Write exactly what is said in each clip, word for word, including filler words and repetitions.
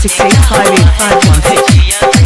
six eight five eight five one six.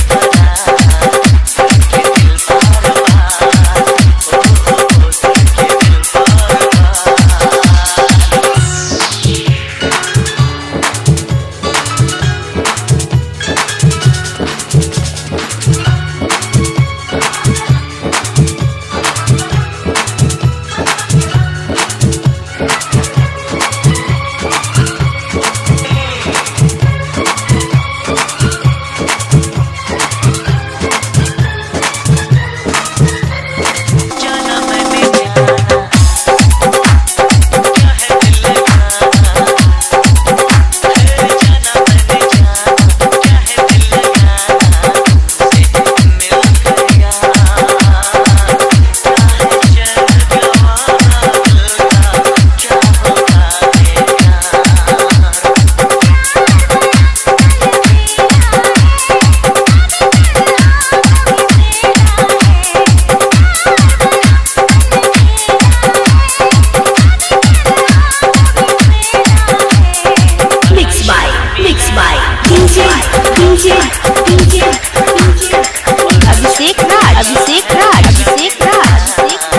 Abhishek राज अभिषेक राज अभिषेक राज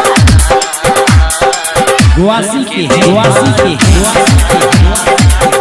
गुआसी के गुआसी के गुआसी के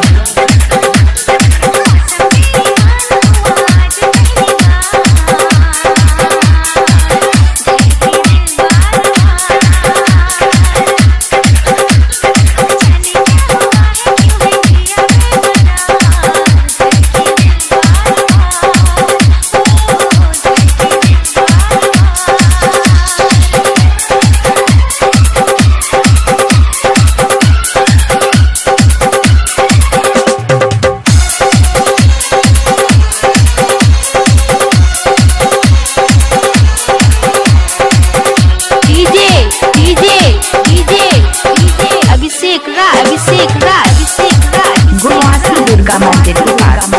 अभिषेक राज अभिषेक राज अभिषेक राज गुआसी दुर्गा मंदिर के पास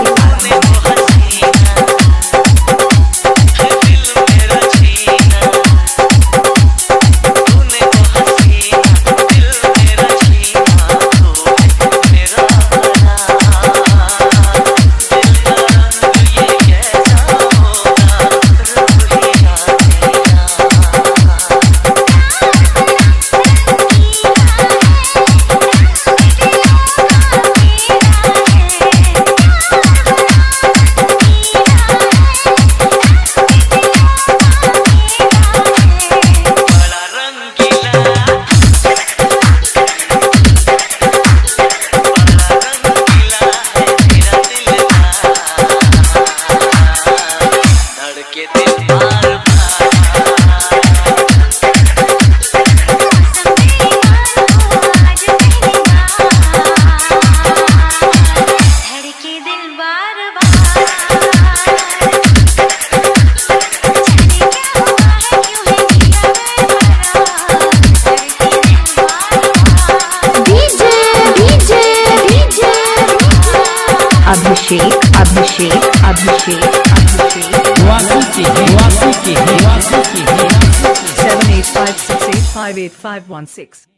अभिषेक अभिषेक अभिषेक अभिषेक गुआसी के गुआसी के गुआसी के seven eight five six eight five eight five one six.